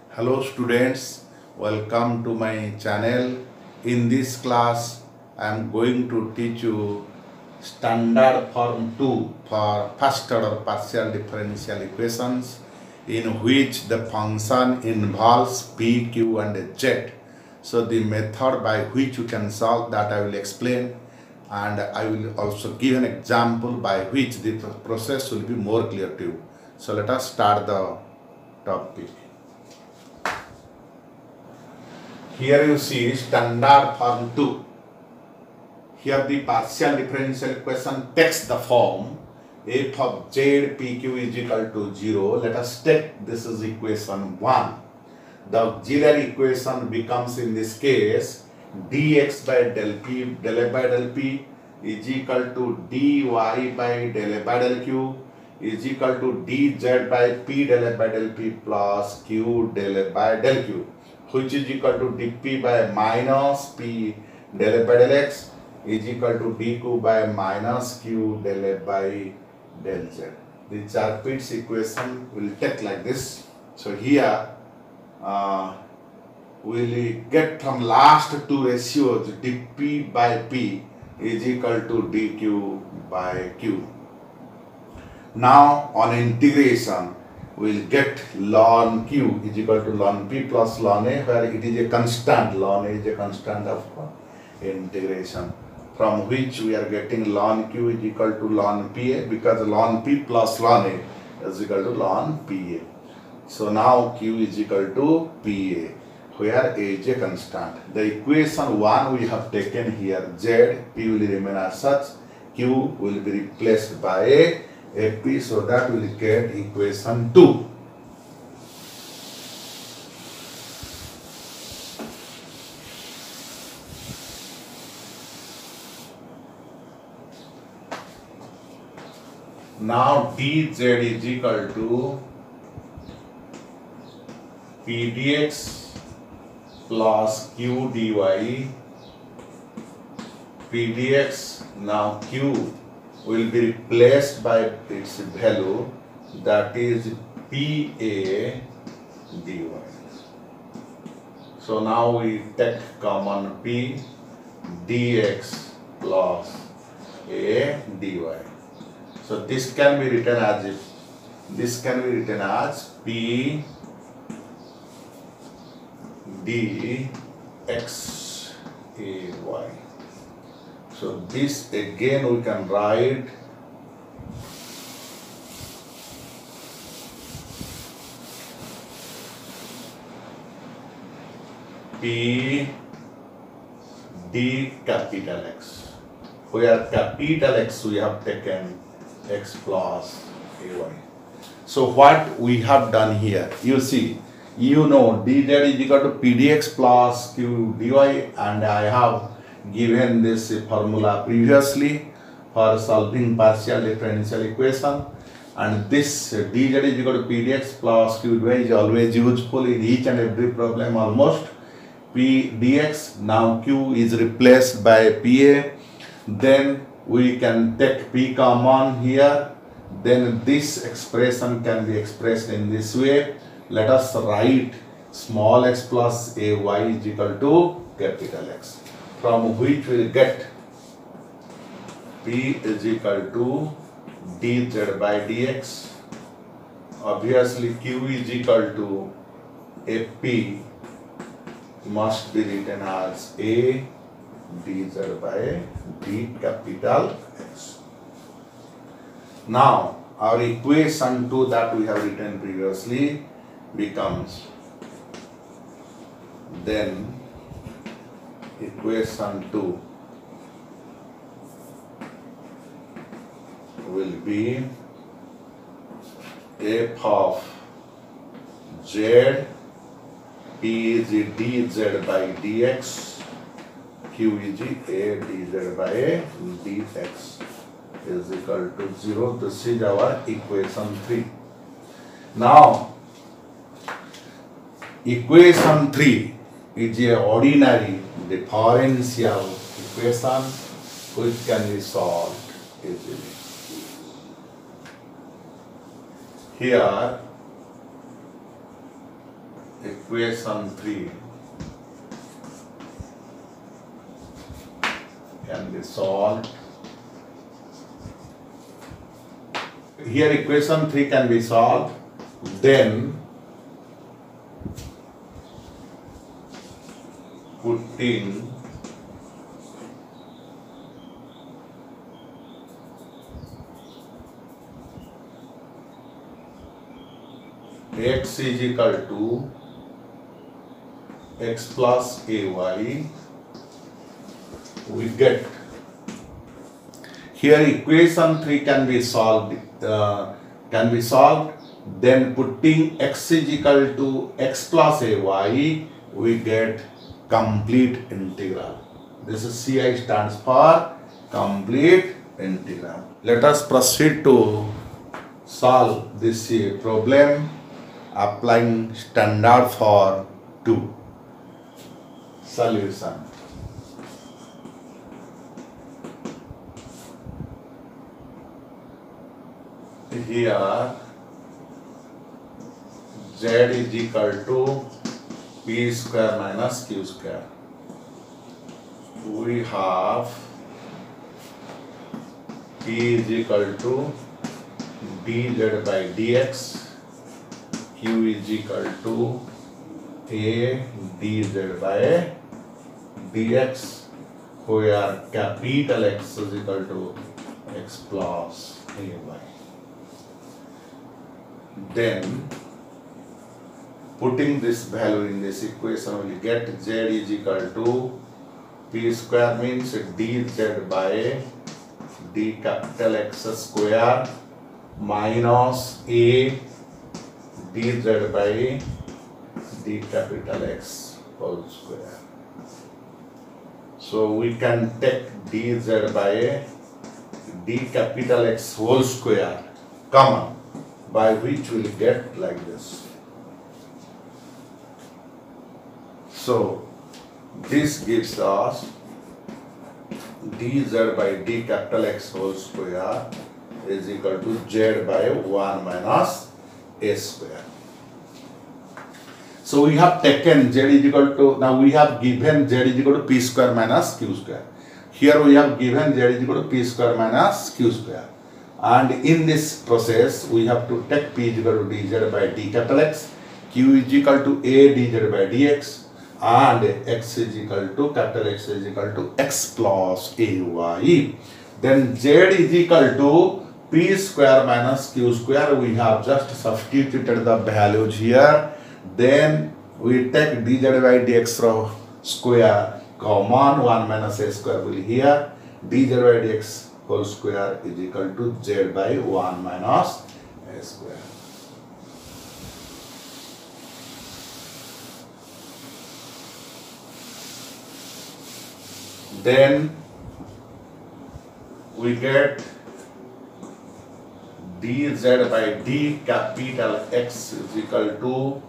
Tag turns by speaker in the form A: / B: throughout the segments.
A: Hello students, welcome to my channel. In this class, I am going to teach you standard form 2 for first order partial differential equations in which the function involves p, q and z. So the method by which you can solve that I will explain, and I will also give an example by which the process will be more clear to you. So let us start the topic. Here you see standard form 2. Here the partial differential equation takes the form f of z pq is equal to 0. Let us take this is equation 1. The auxiliary equation becomes in this case dx by del p del f by del p is equal to dy by del f by del q is equal to dz by p del f by del p plus q del f by del q, which is equal to dp by minus p del f by del x is equal to dq by minus q del f by del z. The Charpit's equation will take like this. So here we'll get from last two ratios dp by p is equal to dq by q. Now on integration, we'll get ln q is equal to ln p plus ln a, where it is a constant. Ln a is a constant of integration, from which we are getting ln q is equal to ln pa, because ln p plus ln a is equal to ln pa. So now q is equal to pa, where a is a constant. The equation 1 we have taken here, z, p will remain as such, q will be replaced by a fp, so that we will get equation 2. Now dz is equal to p dx plus q dy p dx. Now q will be replaced by its value, that is pa dy. So now we take common p dx plus a dy. So this can be written as p dx ay. So this again we can write p d capital X, where capital X we have taken x plus ay. So what we have done here, you see, you know dz is equal to p dx plus q dy, and I have given this formula previously for solving partial differential equation, and this dz is equal to p dx plus q dy is always useful in each and every problem almost. P dx, now q is replaced by pa, then we can take p common here, then this expression can be expressed in this way. Let us write small x plus ay is equal to capital X, from which we will get p is equal to dz by dx. Obviously q is equal to fp must be written as a dz by d capital X. Now our equation 2 that we have written previously becomes, then equation 2 will be f of z, p is dz by dx, q is a dz by dx is equal to 0. This is our equation 3. Now equation 3 is a ordinary differential equation which can be solved easily. Here equation 3 can be solved. Here equation 3 can be solved, then putting x is equal to x plus ay, we get here equation 3 can be solved, then putting x is equal to x plus ay, we get complete integral. This is CI stands for complete integral. Let us proceed to solve this problem applying standard for 2. Solution. Here z is equal to p square minus q square. We have p is equal to dz by dx, q is equal to a dz by dx, where capital X is equal to x plus ay. Then putting this value in this equation, we get z is equal to p square means dz by d capital X square minus a dz by d capital X whole square. So we can take dz by d capital X whole square common, by which we will get like this. So this gives us dz by d capital X whole square is equal to z by 1 minus a square. So we have taken z is equal to, now we have given z is equal to p square minus q square. Here we have given z is equal to p square minus q square. And in this process, we have to take p is equal to dz by d capital X, q is equal to a dz by dx, and x is equal to capital X is equal to x plus ay. Then z is equal to p square minus q square. We have just substituted the values here. Then we take dz by dx square common, 1 minus a square will here, dz by dx whole square is equal to z by 1 minus a square. Then we get dz by d capital X is equal to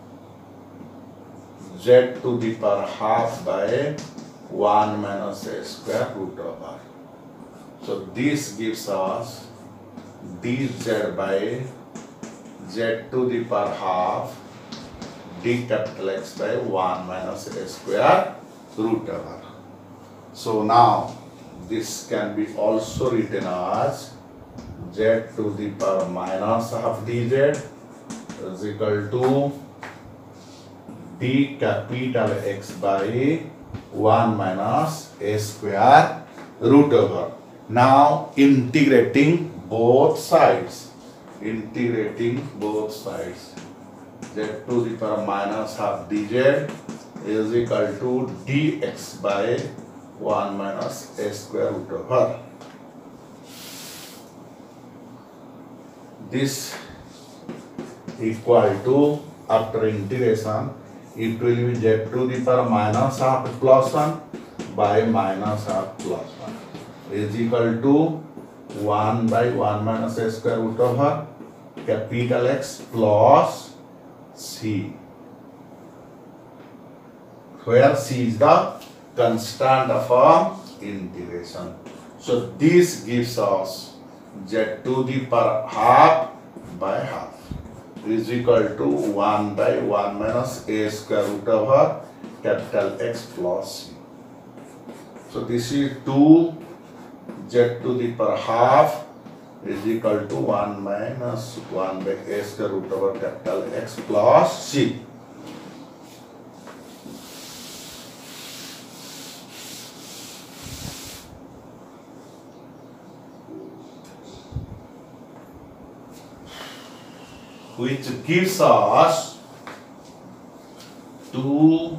A: z to the power half by 1 minus a square root over. So this gives us dz by z to the power half d capital X by 1 minus a square root over. So now this can be also written as z to the power minus half dz is equal to d capital X by 1 minus a square root over. Now integrating both sides, z to the power minus half dz is equal to dx by 1 minus a square root over. This equal to, after integration, it will be z to the power minus half plus 1 by minus half plus 1 is equal to 1 by 1 minus a square root over capital X plus c, where c is the constant of integration. So this gives us z to the power half by half. is equal to 1 by 1 minus a square root over capital X plus C. So this is 2z to the power half is equal to 1 minus 1 by a square root over capital X plus C. Which gives us 2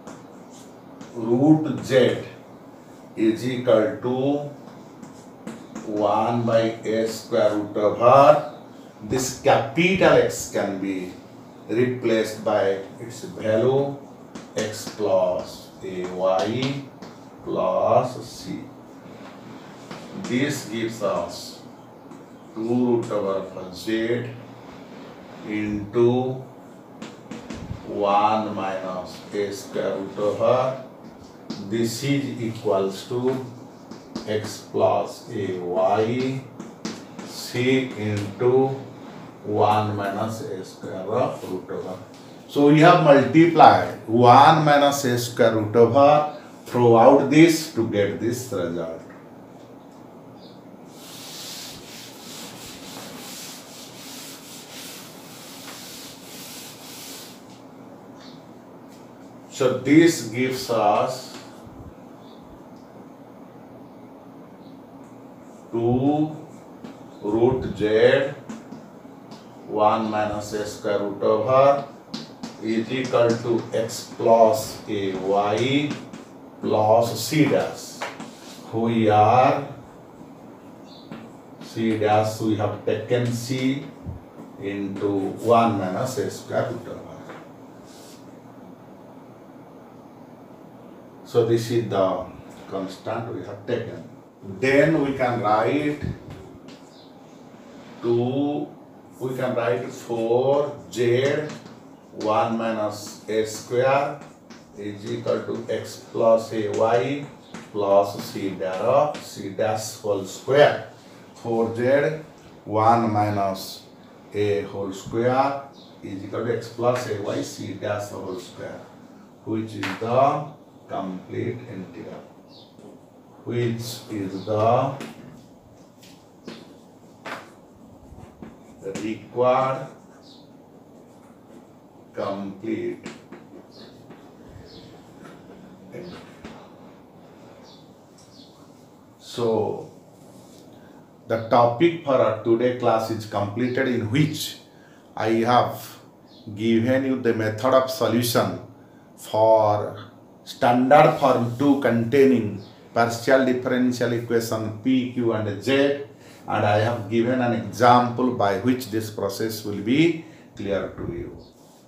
A: root z is equal to 1 by a square root over this capital X can be replaced by its value x plus ay plus c. This gives us 2 root over z into 1 minus a square root over this is equals to x plus ay c into 1 minus a square root over. So we have multiplied 1 minus a square root over throughout this to get this result. So this gives us 2 root z 1 minus a square root over is equal to x plus ay plus c dash. We are c dash, we have taken c into 1 minus a square root over. So this is the constant we have taken. Then we can write 4z 1 minus a square is equal to x plus ay plus c dash whole square. 4z 1 minus a whole square is equal to x plus ay c dash whole square, which is the complete integral, which is the required complete integral. So the topic for our today class is completed, in which I have given you the method of solution for standard form 2 containing partial differential equation p, q and z, and I have given an example by which this process will be clear to you.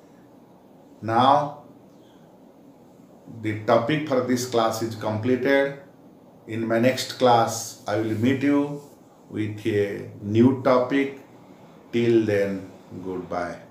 A: Now the topic for this class is completed. In my next class I will meet you with a new topic. Till then, goodbye.